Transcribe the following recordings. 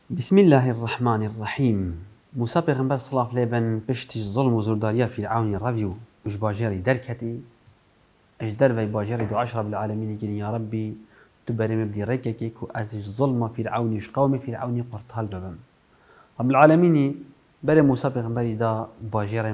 بسم الله الرحمن الرحيم. موسى پیغمبر صلی الله علیه بن پشت ظلم و زورداریا فرعون ربیو مش باجری درکتی اجدر وی باجری دو عشر بالعالمین گین یا ربی تو بریم بدی رککی کو از ظلم فرعونیش قوم فرعونی قرطال ببم. رب العالمین بر موسى پیغمبری دا باجر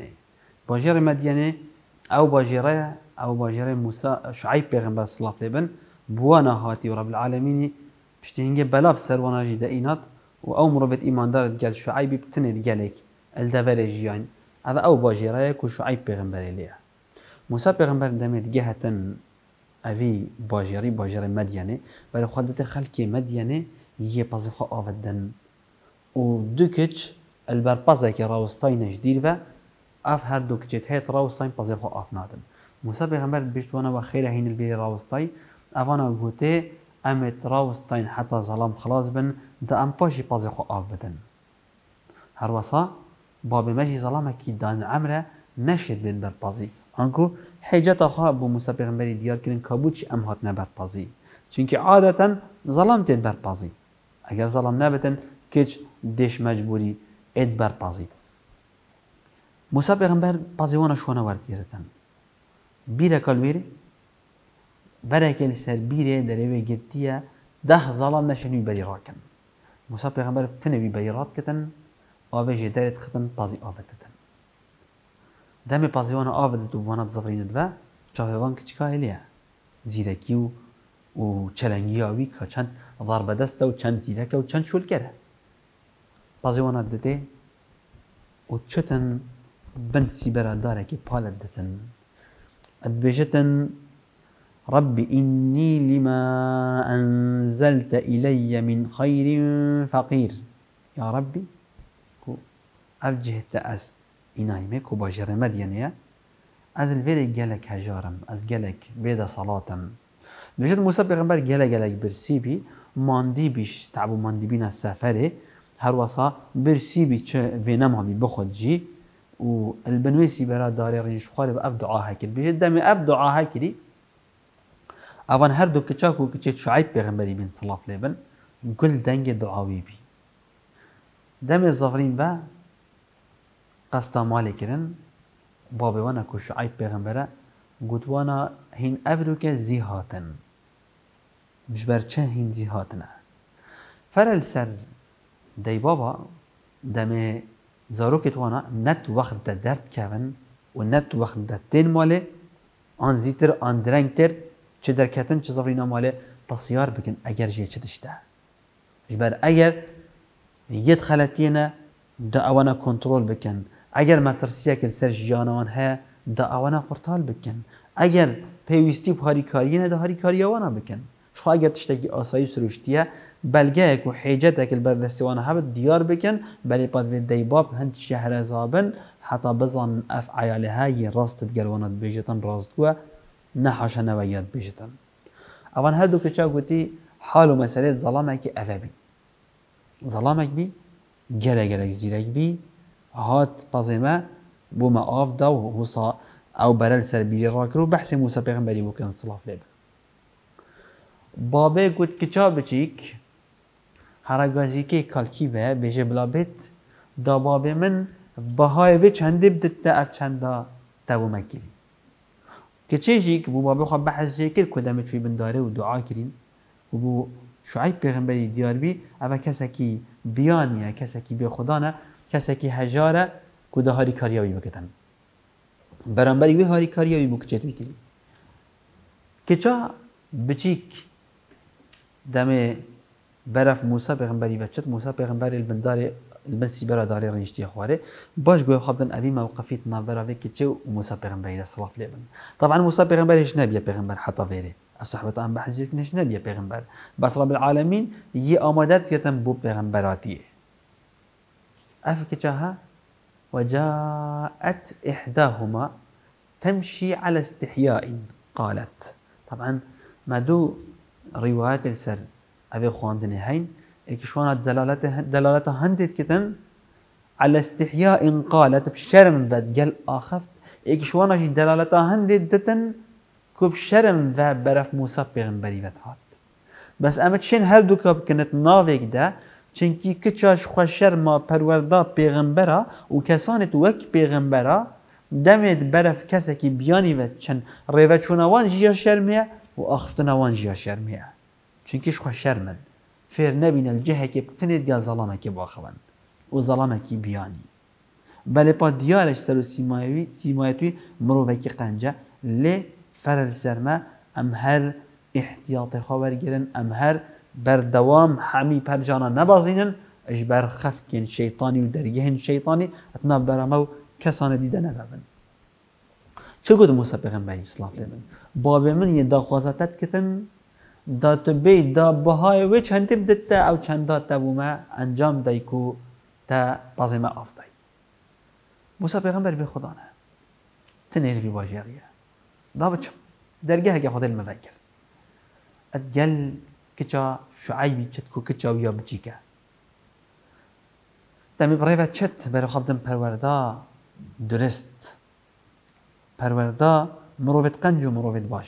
مدینه او باجره موسى شعیب پیغمبر صلی الله علیه بن بوانا هاتی و رب العالمین پشتی هنگه بلاب سروانا جی دینات و او مروبت ایماندارت گل شعیبی بتند گلک الدبر جیان او باجره کو شعیب پیغمبری لیا. موسى پیغمبر دمید گهتن اوی باجره مدینه برای خودت خلکی مدینه یه پازخو آودن و دو کچ البر پازه که راوستاینش دیر و اف هر دو کچت هیت راوستاین پازخو آفنادن. موسى پیغمبر بشتوانا و خیره هین البیر راوستای اوانا گوته امت راوستاین حتی ظلام خلاص بن دا ام پاشی پازخو آف بدن. هر وصا باب مجی ظلامه کی دان عمره نشد بین بر پازی انکو حجت خواب بو موسى پیغمبری دیار کنن کابوچ ام هات نبر پازی چونکه عادتا ظلام تید بر پازی اگر ظلام نبتن کچ دیش مجبوری اد بر پازی. موسى پیغمبر پازی وانا شوانا ورد گیرتن بیره کل بیره برای سر بیره دروی گرتیه 10 ظلام نشنوی بری راکن. موسى پیغمبر تنوی بری رات کتن آبه دارت ختن پازی آبدتن. دم پازی وانا آبدت و وانا تظفرین دو چاهوان کچکا هلیه زیرکی و چلنگی آوی که چند ضرب دست و چند زیرک و چند شول کره. پازی وانا دته و چتن بنسی براداره که پالت دتن ادبجتن رب إني لما أنزلت إلي من خير فقير. يا ربي كو أفجهت أز إنايمي كو باجر مدينيا أز الفيري جالك هجارم أز جالك بيدا صلاتم. بجد موسى پیغمبر جالك برسيبي ماندي بيش تعبو ماندي بينا السفره هر وصا برسيبي چه فينام همي بخد جي و البنويسي برا داري رينش بخاري بأف دعاها كري بجد دامي أف دعاها كري اوان هر دو کچاکو کچه شعیب پیغمبری بین صلی الله علیه بن گل دنگ دعاوی بی دم الظفرین و قصدا مالی کرن بابی وانا کو شعیب پیغمبره گوت وانا هین افرو که زی هاتن مش برچه هین زی هاتنه فرل سر دی بابا دم زاروکت وانا نت وقت ده درد کون و نت وقت ده تین مالی آن زیتر آن درنگتر چه درکتن چه زفرینا ماله بسیار بکن اگر جه چه دشته جبر اگر ید خلطینه دا اوانا کنترول بکن اگر مترسیه که سر جانوان ها دا اوانا قرطال بکن اگر پیوستی بهاری کاریه دا هاری کاری اوانا بکن شو اگر تشتکی آسایی سروشتیه بلگه اکو حیجت اکل بردستیوانا ها دیار بکن بلی پاد وید دیباب هند شهر زابن حتی بزن اف عیاله های راستت گلوانات بیجتن راستگوه نحاش نویات بیشتن. اوان هر دو کچا گویی حال و مسئله ظلامه که افبی. ظلامه بی گله زیرک بی هات پازیمه بو ما آف دا و وصا او برال سر بیری راکرو بحث موسى پیغمبری بکن صلی الله علیه. بابه گویی کچا بچیک هرگازی که کالکی به بیش بلابت دا بابه من بهای به چنده بدت اف چنده تبو مکری. که چیزی که بو بابا خب بحث ذکر کدام چوی بنداره و دعا کرین و بو شعیب پیغمبری دیار بی اما کسی که بیانیه کسی که بی خدا نه کسی که هجاره کده هاری کاریاوی بکتن برانبری بی هاری کاریاوی بو کچت میکنی که چا بچیک دم برف موسى پیغمبری بچت موسى پیغمبری البنداره المسي براداري رنجتي خواره باش قوي خابدن أبي موقفيت ما برافيك كتشو وموسى پیغمبری صلى الله عليه وسلم. طبعا موسى پیغمبری هش نبيه پیغمبر حتى غيره الصحبة أم بحجيك نش نبيه پیغمبر بس رب العالمين ي آمادات يتم بو پیغمبراتيه أفكتشاها وجاءت إحداهما تمشي على استحياء قالت. طبعا ما دو روايات السر أبي خواندني هين إكشوانا دلالته هندت كتن على استحياء قالت بشرم بد قال آخفت إكشوانا جي دلالته هندت دتن كوب شرم برف موسى پیغمبری بتهات بس اما چين هر دو كاب كنت ناويك ده چنکی کچاش خوشر ما پروردا پیغمبرا و کسانت وک پیغمبرا دمت برف کسی که بیانی و چند ریوه چونوان جیا شرمیه و آخفتنوان جیا شرمیه چنکیش خوشر من فیر نبین الجهه که بتنید گل ظلامه که باخوان و ظلامه که بیانی بله پا دیارش سر و سیمایتوی مروفه که قنجه لی فرل سرمه ام هر احتیاط خواهر گرن ام هر بردوام حمی پر جانا نبازینن اش بر خفکن شیطانی و درگهن شیطانی اتنا برامو کسان دیده ندابن چه گود موسی پیغمبری اصلاح لیبن باب من یه دا خوازتت کتن دا تبی دا بهای و چند بدت او چند دا تبوما انجام دایکو تا بازم آفدای موسی پیغمبر به خدا نه تنهر في باجیریه دا بچم درگه که خدا المفکر اتقل کچا شعیبی چت کو کچا ویا بچیکه دمی برای چت برای خبدم پروردا درست پروردا مروفت قنج و مروفت باش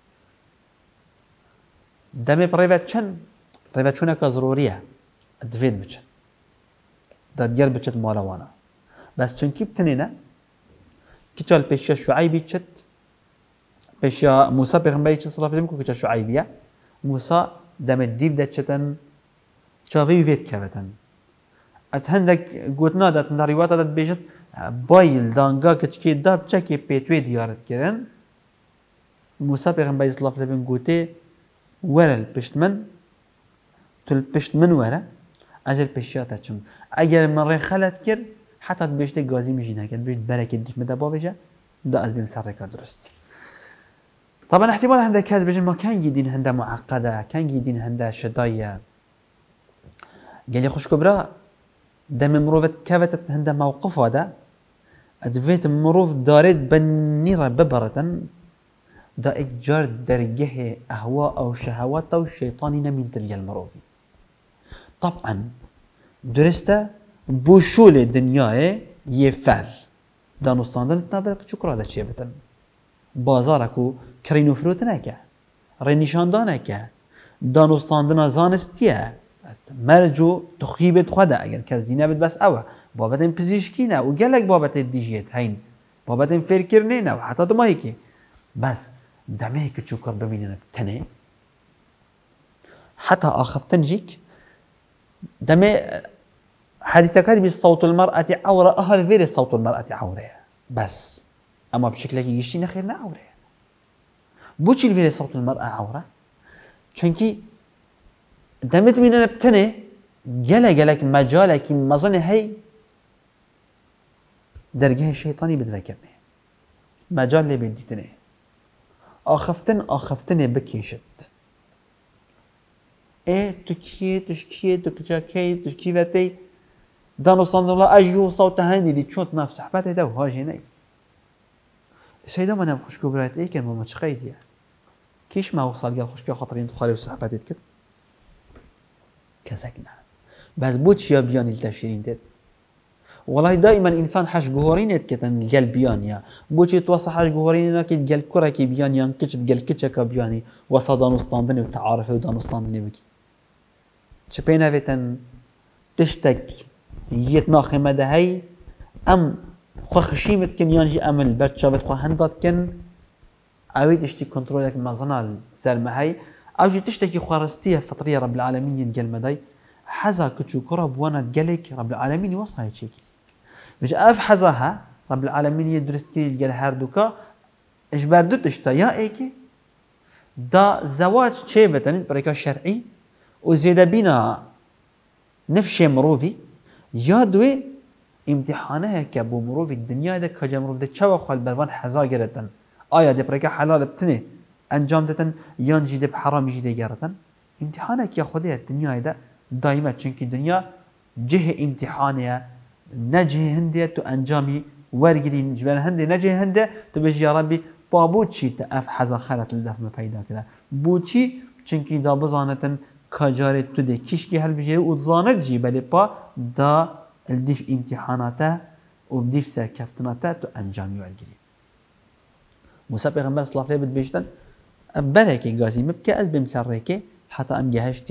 دمی برای چن برای چونه که ضروریه ادفید بچن دادگر بچت مالوانا بس چون کی بتنینه کچال پیشیا شعیبی چت پیشیا موسی پیغمبری چت صلاح فیلم کو کچا شعیبیه موسی دم دیو دچتن چاوی وید کردن اتهندک گوتنا دات نریوات دات بیشت بایل دانگا کچکی داب چکی پیتوی دیارت کردن موسی پیغمبری صلاح فیلم گوته ورل پشت من تل پشت من وره اجل پیشیات چم اگر من ری خلط کرد حتی بیشتر گازی میشینه که بیشتر برکت دیف مده باوجه دا از بیم سر رکاد درست طبعا احتمال هنده کاد بيجن ما كان يدين هنده معقده كان يدين هنده شدايه قال لي خوش كبرى دم مروفت كافتت هنده موقف هذا ادفيت مروف دارت بنيره ببرة دا اجار درجه اهواء او شهوات او الشيطاني من تلقى المروفي طبعا درسته بوشول دنیای یه فعل دانستاندن تابرق شکر هذا شيء بتن بازاركو كرينو فروت نكه رنشاندان نكه دانستاندن زانستیه مرجو تخیبت خدا اگر کزینه بد بس اوه بابت این پزشکی نه و گلک بابت دیجیت هین بابت این فکر نه و حتی دمایی که بس دمه که شکر ببینن تنه حتی آخفتن جيك دمه حديث كان بصوت المرأة عورة أهل غير صوت المرأة عورة بس أما بشكل يشتي خيرنا عورة بوشي الفيري صوت المرأة عورة چونكي دمت من نبتني جلك مجالك مظن هي درجه الشيطاني بتذكرني مجال اللي بديتني آخفتن بكيشت ايه تشكي وتي دانو صندوق اجو صوت هندي دي شوت نفس صحبته ده وهاجي ني السيده ما نبخش كبرات ايه كان ما تشقيد يعني كيش ما وصل قال خش خاطرين تخالي صحبتك كده كسكنا بس بوتش يا بيان التشرين ده والله دائما انسان حش جوهرين كتن قال بيان يا بوتش توصح حش جوهرين اكيد قال كركي بيان يان كچ قال كچك بياني وصدان استاندني وتعارف ودان استاندني بك شبينا فتن تشتك يتنا خمده هي ام خو خشيمت كن يانجي امل برشابت خو هندات كن اويد اشتي كنترولك مازنال سلمه هي او جي تشتكي خارستيه فطريه رب العالمين ينقل مداي حزا كتشو كرب وانا تقلك رب العالمين يوصل هاي شيء مش اف حزاها رب العالمين يدرستي القل هاردوكا ايش بردو تشتا يا ايكي دا زواج شيبتن بريكا شرعي وزيدا بينا نفشي مروفي يادوي امتحانها كابو مروف الدنيا ده كجا مروف ده چوا خال بروان حزا گرتن آیا ده برکه حلال بتنه انجام دتن یان جی ده حرام جی ده گرتن امتحانه که خودی الدنيا ده دائما چونکی دنیا جه امتحانه نجه هنده تو انجامی ورگرین جبر هنده نجه هنده تو بيجي يا ربي بابو چی تاف حزا خلط الدفم پیدا كده بو چی چونکی دا بزانتن کجاره تو ده کشکی هل بيجي وتزانت جي بلی با دا الديف امتحاناته وبديف سركفتناته تو انجامي والجري موسى پیغمبر صلی الله علیه و بيشتن بركه غازي مبكي از بمسركه حتى ام جهشتين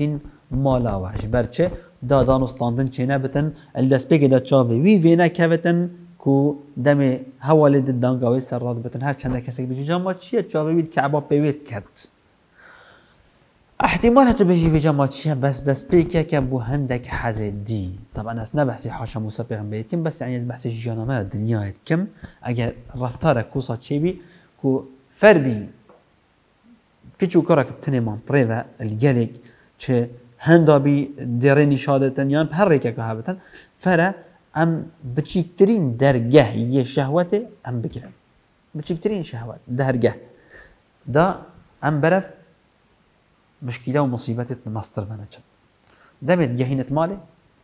مالا و جبرچه دادان استاندن چه نبتن الدست بگه دا چاوه وی نه کبتن کو دم حواله دانگاوی سر راد بتن هر چند کسی بجی جامعه چیه چاوه وید کعبا پیوید کرد احتمال تو بيجي في جماعة بس دس بيكا كابو هندك حزدي طبعا أنا بحسي حاشا موسى بيغمبر كم بس يعني بحسي جانما الدنيا كم أجر رفتار كوسا شيبي كو فربي كيشو كراك بتني مان بريفا الجالك ش هندا بي ديريني شادتن يان بهريكا كهابتن فرا أم بتشيكترين درجة هي شهوته أم بكرم بتشيكترين شهوات درجة دا أم برف مشكلة ومصيبة ماستر مانجر دمت جهينة مالي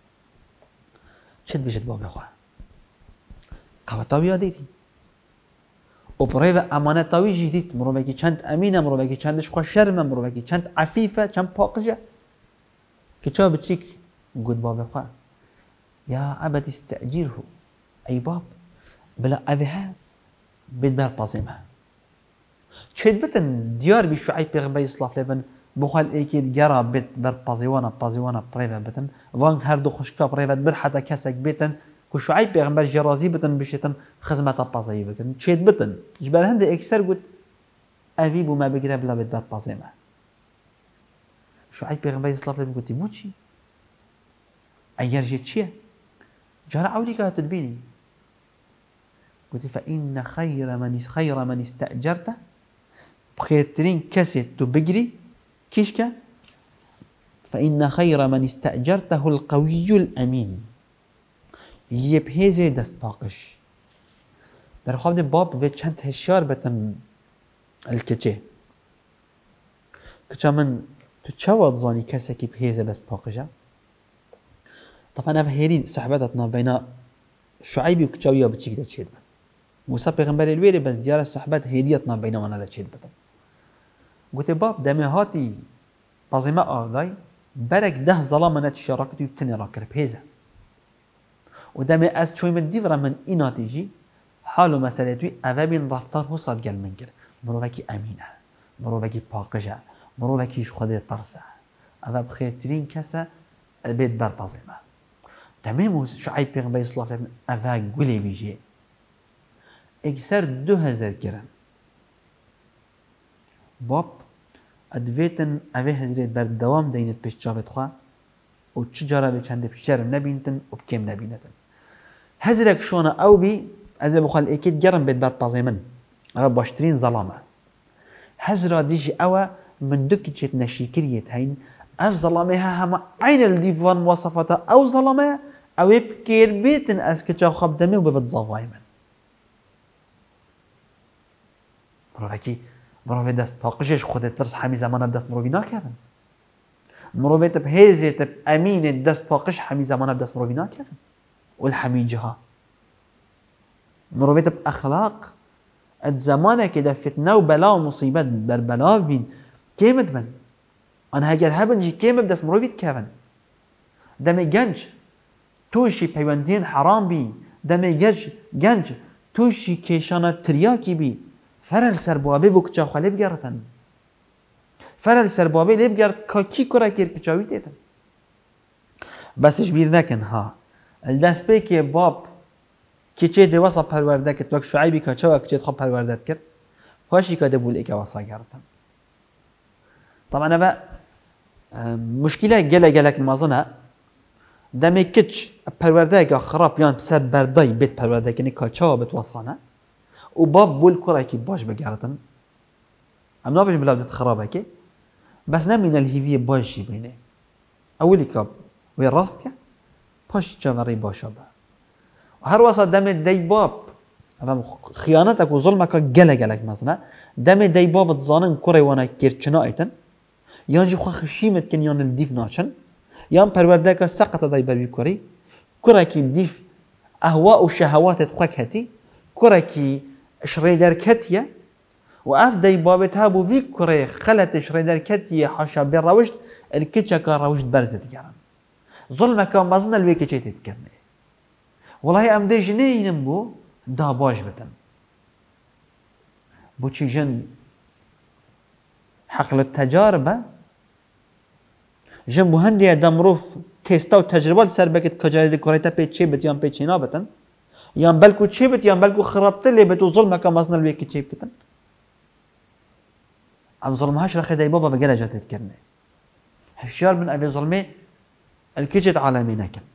شد بجد بابي أخوة قواتاوي ياديتي وبريفا أمانتاوي جديد مروبكي چند أمينة مروبكي چندش خواه شرمة مروبكي چند عفيفة چند باقجة كيشا بتشيك قد بابي أخوة يا أبد استأجيره أي باب بلا أبيها بدبر بازيمها شد بتن ديار بشعي بيغمبر صلاف لبن بخال ايكيد جرا بيت بر بازيوانا بريفا بتن وان هر دو خشكا بريفا بر حتى كسك بيتن كو شعيب بيغمبر جرازي بتن بشتن خزمة بازي بتن شيد بتن جبال هند اكسر قد افي بو ما بقرا بلا بيت بر بازيما شعيب بيغمبر صلاف لبن قلت بوشي ايار جيت شيه جرا عولي كانت تدبيني قلت فإن خير من استأجرته بخيرترين كسي تبقري كيشكا فإن خير من استأجرته القوي الأمين يبهزي دست باقش در خواب باب في چند هشار بتن الكچه كچا من تتشوض ظاني كسي كي بهزي دست باقشا طبعا اف هيرين صحبتنا بين شعيبي وكچاوية بتشيك دا تشيد موسى پیغمبر الويري بس ديار الصحبت هديتنا بيننا دا تشيد بتن قلت باب دمي هاتي بازيما آغاي برك 10 ظلامنا تشاركتي بتني راكر بهزة ودمي از چوي من ديفرا من اينا تيجي حالو مسالتوي اذابين رفتار هو صاد قل منكر مروفاكي امينة مروفاكي باقجة مروفاكي خده ترسة اذاب خيرترين كسا البيت بر بازيما تمام شعيب پیغمبر صلى الله عليه وسلم اذا قولي بيجي اكسر 2000 كرم باب ادویتن اوه هزريت بر دوام دينت پیش جابت خواه و چجارا به چنده شرم نبینتن و بکم نبینتن هزرك شونه او بي از بخال اكيد جرم بيت بر بازيمن او باشترين ظلامه هزرا ديجي او من دكي تشيت نشيكريت هين اف ظلامها هم عين الديفان مواصفاتها او ظلامه او بكير بيتن از كتشا خاب دمي وببت ظوايمن مروفاكي مروفي دست باقشش خودت ترس حمي زمان بدست مروفي ناكرن مروفي تب هيزي تب امين دست باقش حمي زمان بدست مروفي ناكرن والحمي جها مروفي تب اخلاق اد زمانه كده فتنه وبلا ومصيبه بربلا بين كيمت بن انا هاجر هبن جي كيم بدست مروفي تكفن دمي جنج توشي بيوندين حرام بي دمي جنج توشي كيشانه ترياكي بي فرل سربابه بو کچا خاله بگرتن فرل سربابه لی بگر کی کرا کیر کچاوی تیتن بسش بیر نکن ها الدست بی که باب کچه دواسا پرورده کت وقت شعیبی کچا و کچه خواب پرورده کرد هاشی که دبول ایک واسا گرتن طبعا با مشکله گلک مازنه دمی کچ پرورده که خراب یان بسر بردای بیت پرورده کنی کچا بیت واسانه و باب بول كراكي باش بقارتن ام نابش بلا بدت خرابك بس نمين الهيفيه باش بينه اولي كاب وين راستك باش جمري باشا با وهر وسط دم دي باب ام خيانتك وظلمك جلك مثلا دم دي باب تظانن كري وانا كيرچنايتن يانجي خو خشيمت كن يان الديف ناشن يان پروردك سقط داي بربي كري كراكي ديف اهواء وشهوات تخك هتي كراكي شريدر كتية وأف داي بابتها بو في كوري خلت شريدر كتية حاشا بالروشت الكتشا كان روشت برزت كرن ظلمة كان مازن الويكي چه تتكرني والله ام دي جنين بو دا باش بتن بو چي جن حقل التجاربة جنبو هندي دمروف تيستا وتجربة سر بكت كجاري كوريتا بيتشي بت يام بيتشي نابتن يام بلكو تشي بت يام بلكو خربت اللي بتو ظلمة كمصنا الويك تشي بتن عن ظلمهاش رخي داي بابا بقلا جات تذكرني هشيار من أبي ظلمي الكجت عالمي نكن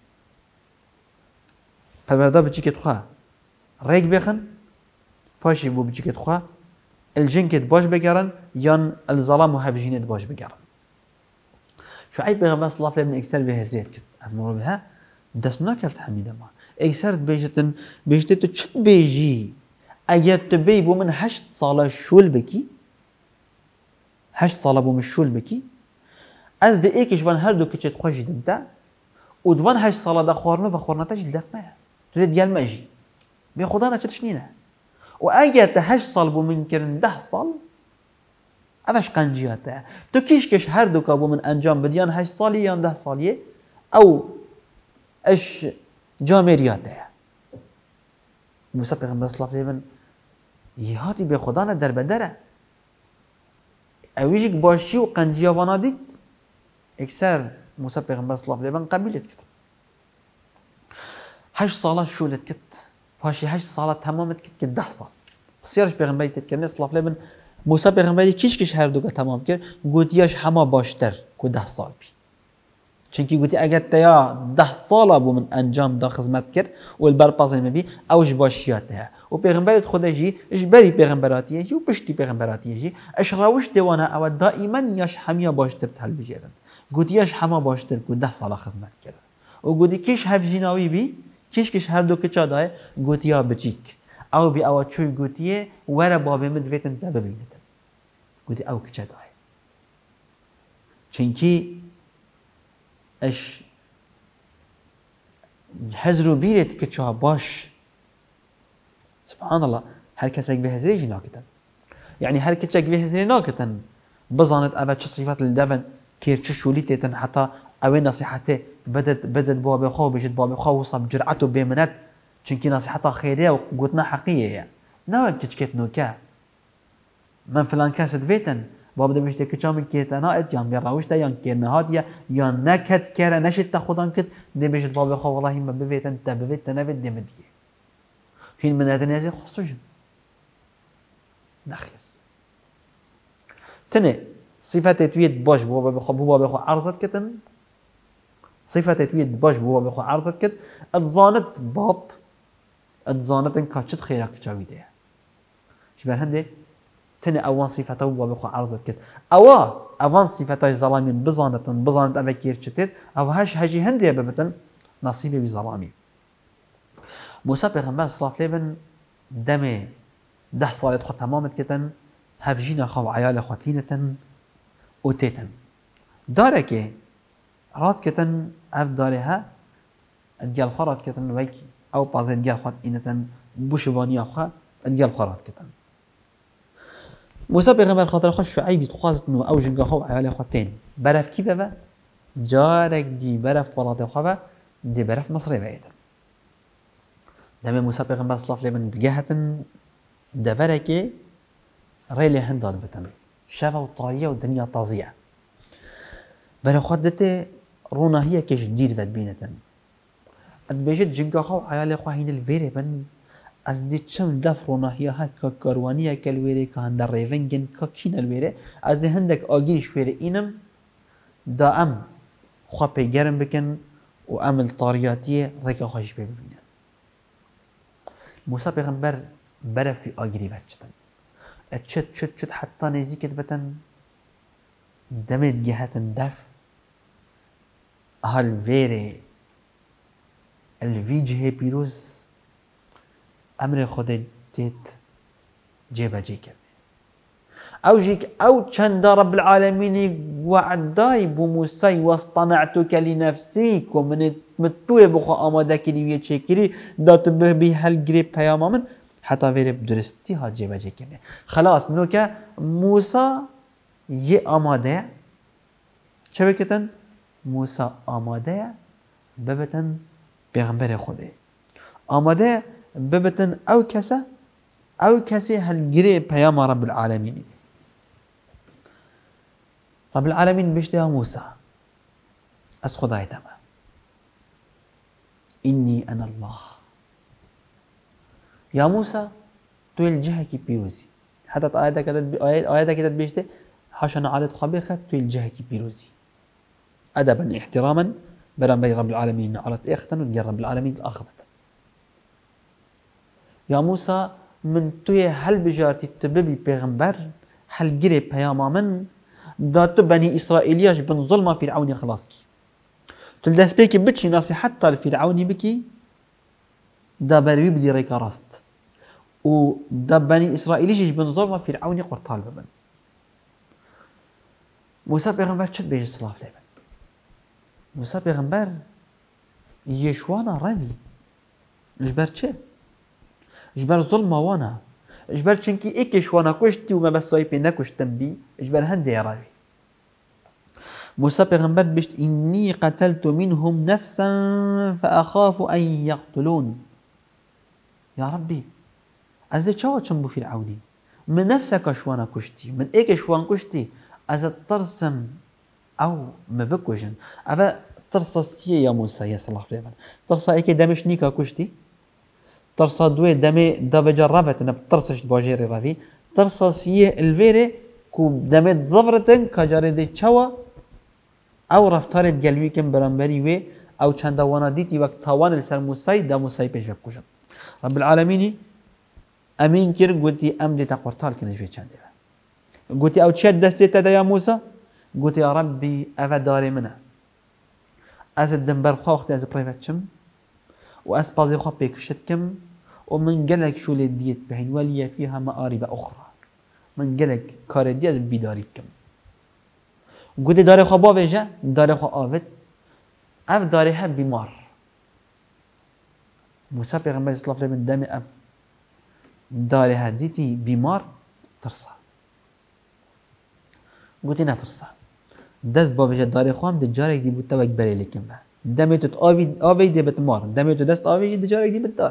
فبردا بتشيكت خوا ريك بيخن باشي بو بتشيكت خوا الجنكت باش بقرن يان الظلام وهافجينت باش بقرن شعيب بيغمبر صلى الله عليه وسلم اكثر بهزريت كت امر بها دس مناكرت حميده ما اكثر بيجتن تشت بيجي اجت بي بو من 8 صاله شول بكي 8 صاله بو من شول بكي از دي ايكش فان هردو كتشت خوش دمتا ودوان 8 صاله دا خورنو وخورنتاش دفما تريد ديال ماجي بي خدانا تشنينا واجت 8 صال بو من كرن 10 صال افش قنجياته تو كيش هردو كابو من انجام بديان 8 صالي يان 10 صاليه او اش جامرياته موسى پیغمبر صلی الله علیه و یهاتی به خدا نه در بدره اویجک باشی و قنجیا وانا دید اکثر موسى پیغمبر صلی الله علیه و قبیلت کت 8 ساله شولت کت باشی 8 ساله تمامت کت که 10 سال بسیارش پیغمبری تذکرنی صلی الله علیه و موسى پیغمبری کیش هر دو تمام کرد گوتیاش همه باشتر که 10 سال بی چونکی گوتی اگر تیا 10 ساله بو من انجام دا خدمت کرد و البرپازی مبی اوج باشیاته و پیغمبرت خودجی اش بری پیغمبراتیه جی و پشتی پیغمبراتیه جی اش راوش دیوانه او دائما یاش همیا باشتر تل بجیرن گوتیاش همه باشتر که 10 ساله خدمت کرد و گوتی کیش هفجیناوی بی کیش هر دو کچا دای گوتیا بچیک او بی او چوی گوتیه ور بابه مدویتن تا ببینتن گوتی او کچا دای چونکی اش هزرو بيرت كتشا باش سبحان الله هر كسك بهزري جي ناكتن يعني هر كتشك بهزري ناكتن بظنت أبا چه صفات الدفن كير چه شوليتتن حتى اوه نصيحته بدت باب خو بجد باب خو وصب جرعته بمنت چونكي نصيحته خيرية وقوتنا حقيقية يعني نوع كتشكت نوكا من فلان كاسد فيتن باب ده بيشتكي كم كيتناقد يان بيراوش ده يان كيرنهاد يان نكد كير نشت تاخدان كد ده بيشت باب خو والله ما ببيت انت ببيت تنفد ده مديه هين من هذا نازل خصوصا نخير تنه صفة تويد باش باب خو عرضت كتن صفة تويد باش باب خو عرضت كت اتظانت باب اتظانت ان كاتشت خيرك تشاويده شبه هندي تنه اوان صفته وبخو عرضت كت اوان صفته ظلامي بزانت اما كيرچتت او هجي هندي ببتن نصيبي بظلامي موسى پیغمبر صلی الله علیه و دم 10 سال خو تمامت كتن هفجينا خو عيال خوتينتن اوتيتن داره که رات كتن اف دارها ادجال خرات كتن ويك او بازن جال خات انتن بوشواني اخا ادجال خرات كتن موسى پیغمبر خاطر خوش شعیبی خواست نو او جنگا خو عیال خوتين برف کی بابا جارك دي برف ولاد خو دي برف مصري بعيدا دم موسى پیغمبر صلی الله علیه و دجهتن دفركي ريلي هنداد بتن شفا وطاريه والدنيا طازيه برا خدته رونا هي كيش دير فد بينتن اد بيجت جنگا خو عيال خو هين البيري بن از دي چم دف رونا هي هكا كاروانيه كالويري كان در ريفنجن كاكين الويري از دي هندك اگيش ويري انم دا ام خو بيگرم بكن و عمل طارياتيه ريكا خوش ببينن موسى پیغمبر برف في اگري بچتن اتشت حتى نزيكت بتن دمت جهتن دف هالويري الوجه بيروز امر خود تيت جيبا جي كرده او جيك او چند رب العالمين وعداي بموسى واصطنعتك لنفسيك ومن متوه بخو آمادك لويه چكري دات به بي هل گريب پیاما من حتى ويري بدرستي ها جيبا جي كرده خلاص منو که موسى يه آماده چه بكتن موسى آماده ببتن پیغمبر خوده آماده ببتن او کسی هل گره پیام رب العالمین رب العالمین بشته موسى از خدایتم إني أنا الله يا موسى تو الجهة كي بيروزي حتى آياتك كده بيشته حاشا نعالت خبير خد تو الجهة كي بيروزي أدبا احتراما برام بي رب العالمين على إختن ودي رب العالمين الآخرة يا موسى من توی هل بجارتی تببی پیغمبر هل گره پیاما من دا تو بني إسرائيلياش بن ظلمة فرعوني خلاص كي تلدس بيكي بتشي نصيحة الفرعوني بكي دا بروي بدي ريكا راست و دا بني إسرائيليش بن ظلمة فرعوني قرطال ببن موسى پیغمبر چد بيجي صلاة لبن موسى پیغمبر يشوانا ربي جبر چه جبر ظلمة وانا جبر چنكي ايكش وانا كشتي وما بس صايبي نكشتن بي جبر هندي يا ربي موسى پیغمبر بشت إني قتلت منهم نفسا فأخاف أن يقتلون يا ربي از چاوا چنبو فرعوني من نفسك شوانا كشتي من ايك شوان كشتي از ترسم او مبكوجن افا ترسا سيه يا موسى يا صلاح فليبن ترسا ايك دمش نيكا كشتي ترسا دوي دمي دا بجربت انا بترسش باجيري رافي ترسا سيه الفيري كو دمي تزفرتن كجاري دي چاوا او رفتارت گلوی کم برانبری وی او چند وانا دیتی وقت تاوان لسر موسى دا موسى پیش بکوشد رب العالمين امين كير قلتي امدي تقورتال كنجوي چند قلتي او تشد دستي تدا يا موسى قلتي يا ربي افا داري منه از الدنبر خواخت از بريفتشم و از بازي خواه بيكشتكم ومن قلق شو لديت بهن ولي فيها مآرب اخرى من قلق كاردي از بيداريتكم قلت داري خواه باوجه داري خواه آفت اف داري ها بيمار موسى پیغمبر صلى الله عليه وسلم دم اف داري ها ديتي بيمار ترسا قلت نا ترسا دست باوجه داري خوام ده جارك دي بوتا وك بري لكم با دميتو آوي دي بتمار دميتو دست آوي دي جارك دي بتدار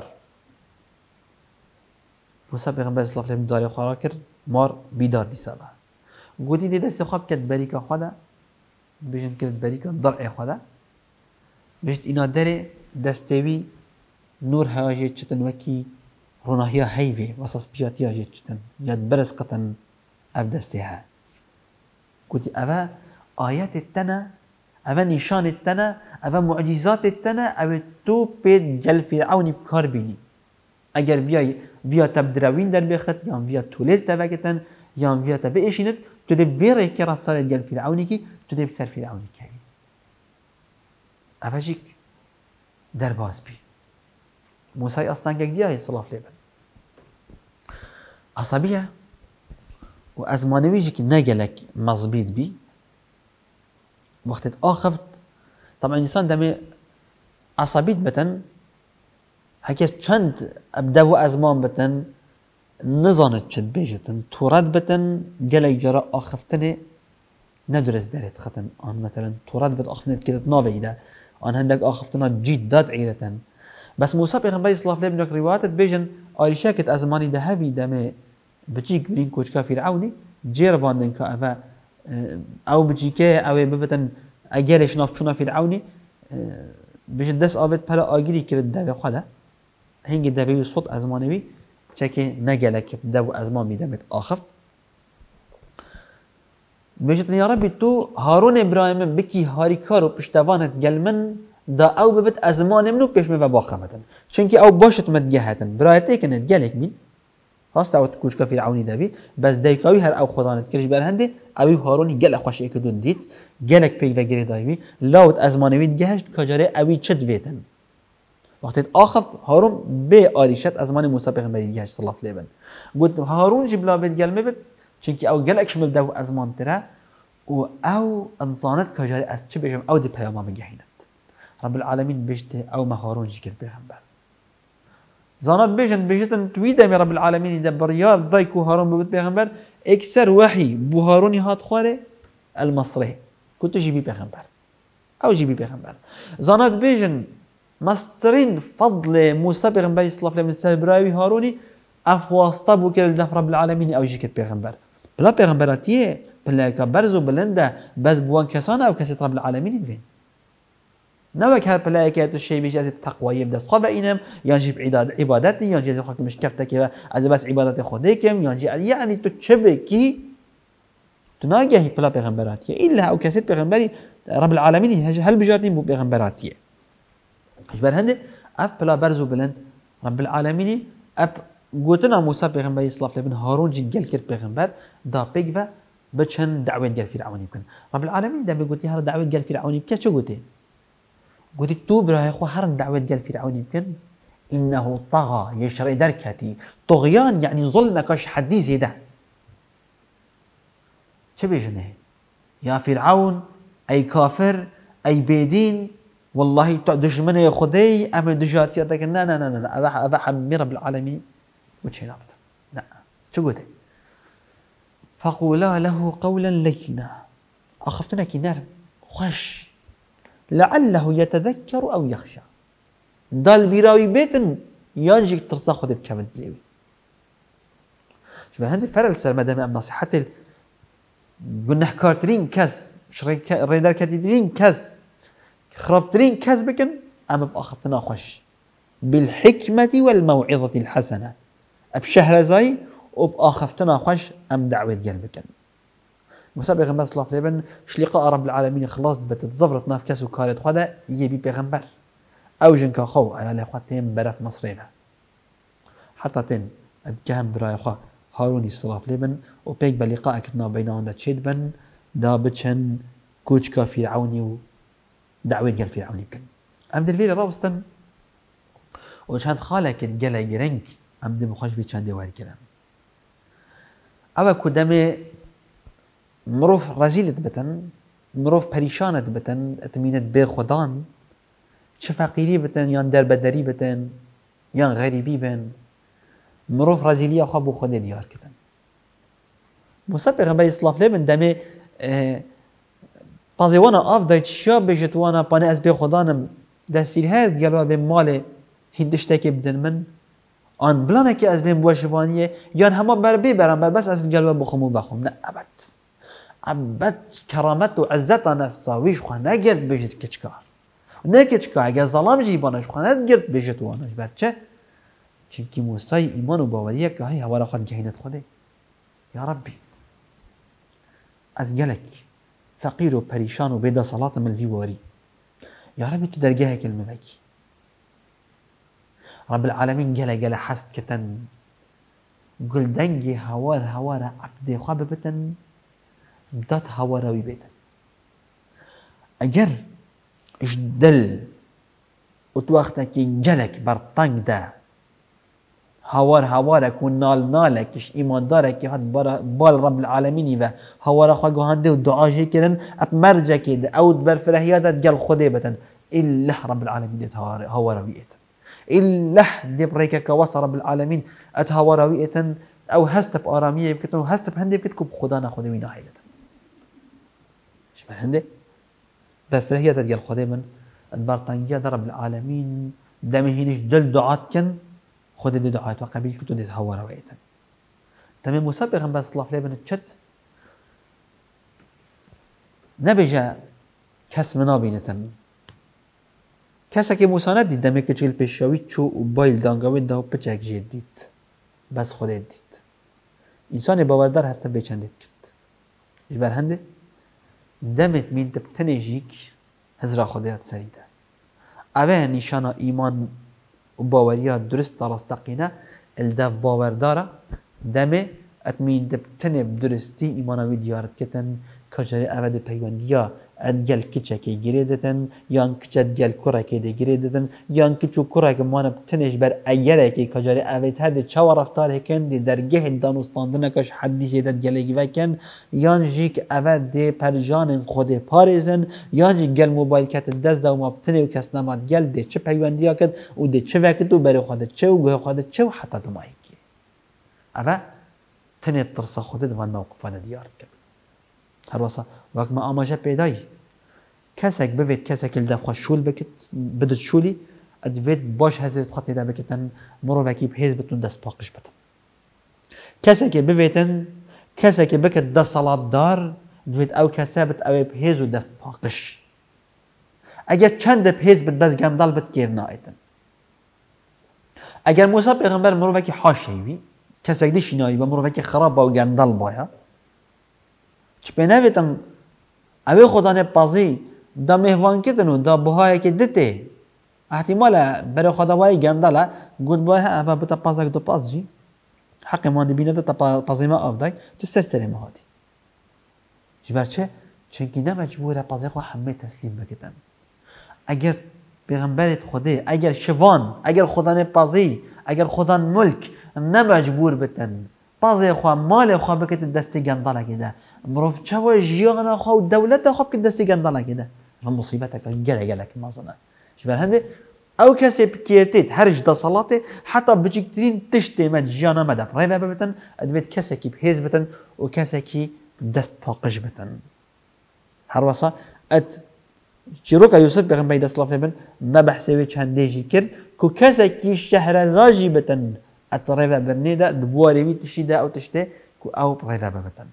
موسى پیغمبر صلى الله عليه وسلم داري خواه كر مار بيدار دي سابا قلتي دي دست خواب كد بريكا خدا بيجن كرد بريكا ضرع خدا بيجت انا داري دستوي نور هاجي چتن وكي روناهيا هيبه وصص بياتيا جي چتن ياد برس قطن اف دستها قلتي افا آيات التنا افا نشان التنا افا معجزات التنا او تو بيد جل فرعوني بكار بيني اگر بيا تبدراوين در بيخت يان بيا توليل تفاكتن يان بيا تبئشنت تدب بيري كي رفتار جل فرعوني كي تدب سر فرعوني كي افا جيك در باز بي موسى اصلا كديا هي صلاف لبن عصبيه وازمانوي جيك نجلك مزبيط بي وقت اخفت طبعا الانسان دمي عصبيت بتن هكذا چند ابدو ازمان بتن نزانت چد بيجتن تورد بتن جلك جرا اخفتني ندرس دارت ختن آن مثلا تورد بت اخفتني كده نابيده آن هندك اخفتنا جيد داد عيرتن بس موسى پیغمبر صلى الله عليه وسلم روايات بيجن آريشاكت ازماني ذهبي دمي بتجيك برين كوچكا فرعوني جير باندن كافا او بجيكه او ببتن اگرش نافچونا فرعوني بيجن دس آبت پلا آگيري كرد دابي خدا هنگي دابي صوت ازمانوي چكي نگلك دو ازمان ميدمت آخفت بيجتن يا ربي تو هارون ابراهيم بكي هاري كارو پشتوانت گلمن دا او ببت ازمان منو پیش می و باخمتن چونکی او باشت متجهتن برایته کنت گلک بین راست او کوچکا فرعونی دبی بس دیکاوی هر او خدانت کرش برهنده اوی هارونی گل خوش اکدون دیت گلک پی و گری دایوی لاوت ازمانوی گهشت کجاره اوی چد ویتن وقتی آخر هارون به آریشت ازمان موسی پیغمبری گهشت صلی الله علیه و گفت هارون جبلا بد گل مبد چونکی او گلک شمل دو ازمان تره و او انسانت کجاره از چه بشم او دی پیامام گهینه رب العالمين بيجته او ما هارون جيكر بيغمبر زانات بيجتن تويدا من رب العالمين يدبر يا ضايكو هارون ببت بيغمبر اكثر وحي بو هاروني هات خواري المصري كنت جيبي بيغمبر او جيبي بيغمبر زانات بيجن مسترين فضل موسى بيغمبر صلى الله عليه وسلم براوي هاروني افواسطه بو كل دف رب العالمين او جيكر بيغمبر بلا بيغمبراتيه بلا كبرزو بلنده بس بوان كسانه او كسيت رب العالمين يدفين نوك هر بلايكات الشيء بيجي از تقوى بدست خو بينم ينجيب عبادتي ينجي خاك مش كفتك از بس عبادت خودكم ينجي يعني تو تشبكي تناجي بلا پیغمبراتيه الا او كاسيت پیغمبري رب العالمين هل بجارتين بو پیغمبراتيه اجبر هنده اف بلا برزو بلند رب العالمين اف قوتنا موسى پیغمبري صلى الله عليه وسلم هارون جي قال كر پیغمبر دا بيغ بچن دعوه قال فرعون يمكن رب العالمين دا بيقولتي هر دعوه قال فرعون يمكن شو قلتي قلت تو برا اخو هر دعوه قال فرعون يمكن انه طغى يشري دركتي طغيان يعني ظلمك حديث ده شو بيجنه يا فرعون اي كافر اي بيدين والله دشمن يا خدي ام دجاتيتك لا لا لا لا ابا حمي رب العالمين وشي نابت لا شو قلت فقولا له قولا لينا اخفتنا كنار خش لعله يتذكر او يخشى دال بيراوي بيتن ينجيك ترسا خدي بكامل ليوي شو هندي فرل سر مدام ام نصيحه قلنا حكارترين كاس ريدر كاتدرين كاس خربترين كاس بكن أما بأخذتنا خوش بالحكمة والموعظة الحسنة بشهر زي وبأخذتنا خوش أم دعوة قلبكن موسى بيغمبر صلى الله عليه وسلم شلقاء رب العالمين خلاص بتتزبرت ناف كاس وكارت خدا يبي بيغمبر أو جنكا خو أيالي أخواتين برف مصرينا حتى تين أدكهم براي أخوة هارون صلى الله عليه وسلم وبيك بلقاء كتنا بينهم دا تشيد بن دا بتشن كوتشكا فرعوني ودعوة قال فرعوني يمكن أم دلفيري رابستن وشان خالك الجلا جرنك أم دم خوش بيتشان دوار كلام أو كدمي مروف رزيلة بتن مروف بريشانة بتن اتمينت بخدان شفاقيري بتن يان در بدري بتن يان غريبي بن مروف رازيلية خابو خود ديار كتن موسى پیغمبر صلى الله عليه وسلم دمي بازي وانا اف دايت شاب بجت وانا باني از بي خدانم دستير هاز قالوا بين مالي هندشتكي بدن من ان بلانكي از بين بوشوانيه يان هما بربي برام بس از قالوا بخمو بخم لا ابد كرامته وعزته نفسه ويش خنا قرد بجت كچكار نكچكار اگه ظلام جيبانش خنا قرد بجت وانش برچه چونکی موسی ایمان و باوریه که هی هوا را خود گهینت خوده یا ربی از گلک فقیر و پریشان و بیدا صلات ملوی واری یا ربی تو درگاه کلمه بکی رب العالمین گله حست کتن گل دنگی هوار عبد خواب بتن دات هواروی بتن اگر اش دل و تو وقتا که گلک بر طنگ ده هوارك ونال نالكش إيمان دارك هاد بال رب العالمين و هوار خواجو هنده ودعاء هيكرن أب مرجع كده أو تبر فرهيادة جل خديبة إلا رب العالمين هواروية إلا دب ريكا كوصى رب العالمين هواروية أو هستب آرامية يمكن هستب هنده بتكب خدانا خدوين هايلة شبه هنده بر فرهيادة جل خديبة البرطانية رب العالمين دمهينش دل دعات كن خود دي دعايت وقبيل كتو دي تهور وقتا تمام موسى پیغمبر صلى الله عليه وسلم چت نبجا کس منابینتن کسا که موسى ندید دمه که چیل پیشاوی چو و بایل دانگاوی ده و پچک جید دید بس خود دید انسان باوردار هسته بیچندید کت جبر هنده دمت مين تبتنجيك هزرا خديات سريدة اوه نشانا ایمان و باوريات درست راستقينه الدف باورداره دمه اتمين دبتنب درستی ایمانوی دیارت کتن کجاری اوه ده پیوندیا ادگل کچه که گیره دتن یان کچه ادگل کره که ده گیره دتن یان کچو کره که مانه بتنش بر ایره که کجاری اوه ته ده چه رفتار هکن ده درگه دانستاندنکش حدیثی ده گلگی وکن یان جیک اوه ده پرجان خود پارزن یان جیک گل موبایل کت دست ده و ما بتنه و کس نماد گل ده چه پیوندیا کد و ده چه وکد و بری خود چه و گوه خود چه و حتی دمایی که اوه تنه ترسا خود ده و موقفان دیارت کد هر واسه وقت ما آماجه پیدایی کسک بوید کسک الدف خوش شول بکت بدت شولی ادوید باش هزیت خطی ده بکتن مرو وکی بهیز بتون دست پاقش بتن کسک بویدن کسک بکت دست صلات دار دوید او کسابت او بهیز و دست پاقش اگر چند پیز بد بس گندال بد گیر نایتن اگر موسی پیغمبر مروفه که حاشیوی کسی دیش نایی با مروفه که خراب با گندال بایا چه بنویتن اوی خدا نپازی دا مهوان کتنو دا بهای که دته احتمالا برای خدا بای گنداله گود بای اوه بتا پازک دو پاز جی حق ما نبینه تا پازی ما آفدای تو سر ما هاتی جبر چه؟ چونکی نمجبوره پازی خو همه تسلیم بکتن اگر پیغمبرت خوده اگر شوان اگر خدا نپازی اگر خدا ملک نمجبور بتن پازی خو مال خو بکت دستی گنداله کده مروف چه جیان خو دولت خو بکت دستی گنداله کده مصیبتك گلک مازنه جبر هنده او کسی بکیتید هرج دا صلاته حتی بچکترین تشتی مد جانا مده رایبه ببتن ادوید کسی کی بهیز بتن و کسی کی دست پاقش بتن هر واسه ات چیروک یوسف پیغمبر دست الله بن ما بحثی چنده جی کرد که کسی کی شهرزاجی بتن ات رایبه برنیده دبواری وی تشیده او تشته که او رایبه ببتن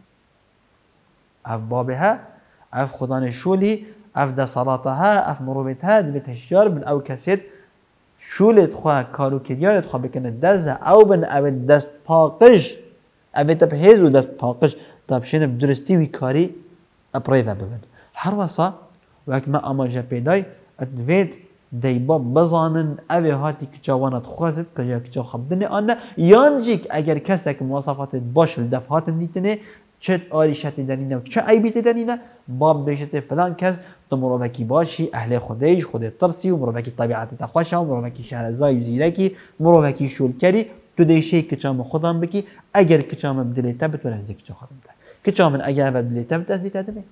اف بابها اف خدان شولی اف دا صلاتها اف مروبتها دبت هشيار بن او كسيت شولت خوا كارو كديانت خوا بكن الدزة او بن او دست پاقش او تبهيز و دست پاقش تابشين بدرستي وي كاري ابريفا ببن هر وصا وك ما اما جا بيداي ادويت ديبا بزانن او هاتي كجاوانت خوازت كجا كجا خبدني انا يانجيك اگر كسك مواصفات باش الدفهات ديتنه چه آریشتی دنینه و چه عیبیتی دنینه باب بیشته فلان کس تو مروفکی باشی اهل خودش خودت ترسی و مروفکی طبیعت تخوشه و مروفکی شهرزای و زیرکی مروفکی شولکری تو دیشه کچام خودم بکی اگر کچام بدلیته بتو رزده کچا خودم ده کچام اگر بدلیته بت ازدیته دمه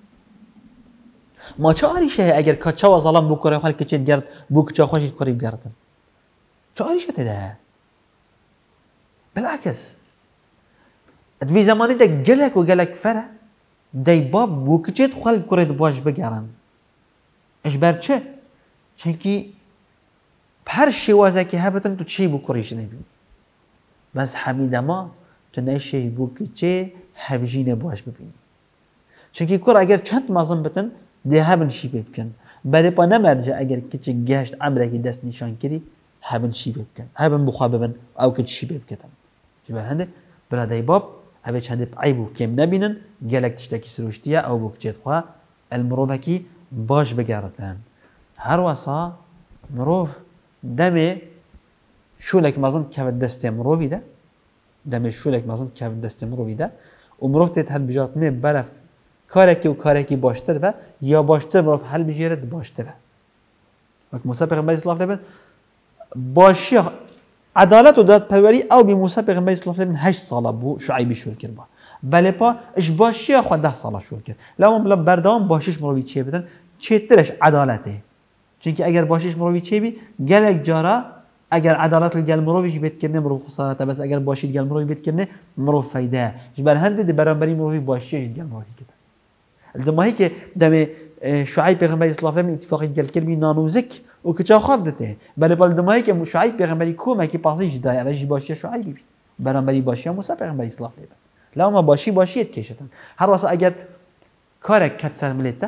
ما چه آریشه اگر کچا و ظلم بکره خال کچید گرد بو کچا خوشید کریب گردن چه آریشته ده بالعکس دوی زمانی ده گلک و گلک فره دی باب وکچت خال کرد باش بگرن اش بر چه؟ چونکی هر شوازه که هبتن تو چی بکریش نبینی بس حمیده ما تو نشه بکچه هفجین باش ببینی چونکی کر اگر چند مازن بتن ده هبن شی بکن بله پا نمرجه اگر کچه گهشت عمره که دست نشان کری هبن شی بکن هبن بخواه ببن او کچه شی بکتن جبر هنده بلا دی باب اوه چند عیبو کم نبینن گلک تشتکی سروشتیه او بکچید خواه المروفکی باش بگردن هر واسا مروف دمه شولک مازن که دست مروفی ده دمه شولک مازن که دست مروفی ده و مروف تید هل بجارت نه برف کارکی و کارکی باشتر و یا باشتر مروف هل بجارت باشتره وقت موسی پیغمبر صلی الله علیه و باشی عدالت و دادپروری او بی موسی پیغمبر صلی الله علیه و 8 ساله بو شعیبی شول کرد با بله پا اش باشی خود 10 ساله شول کرد لام بردام باشیش مروی چه بدن چترش عدالته چونکه اگر باشیش مروی چه بی گلک جارا اگر عدالت گل مرویش بیت کنه مرو خسارت بس اگر باشید گل مروی بیت کنه مرو فایده جبر هند دی برانبری مروی باشیش گل مروی کده الدماهی که دم شعیب پیغمبر صلی الله علیه و اتفاقی گل کرد بی نانوزک و کجا خواب دته بله بالدمایی که شعیب پیغمبری کومه که پاسیج دای اوجی باشی شعیبی بی برانبری باشی موسی پیغمبری صلی الله علیه و لا ما باشیت کشتن هر واسه اگر کارک کت سرملیته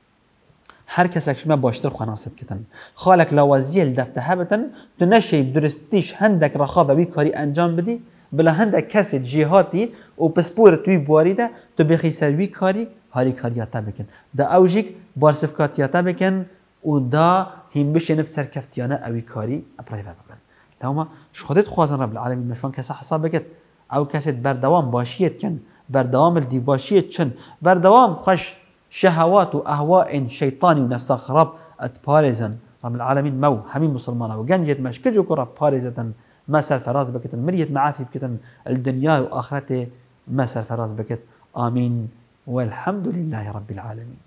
هر کسک شما باشتر خناسب کتن خالک لوازیل دفته هبتن تو نشی درستیش هندک رخابه بی کاری انجام بدی بلا هندک کسی جهاتی و پسپور توی باریده تو بخی سروی کاری هاری کاریاتا بکن دا اوجیک بارسفکاتیاتا بکن و دا هم بشه نبسر کفتیانه اوی کاری اپرایفه ببن لما شخودت خوازن رب العالمین مشوان کسا حساب بکت او کسی بردوام باشیت کن بردوام الدی باشیت چن بردوام خوش شهوات و اهواء شیطانی و نفسا خراب اتپارزن رب العالمین مو همین مسلمانه و گنجت مشکجو کرا پارزتن ما سر فراز بكت مريت معافي بكتن الدنيا وآخرته ما سر فراز بكت آمين والحمد لله رب العالمين.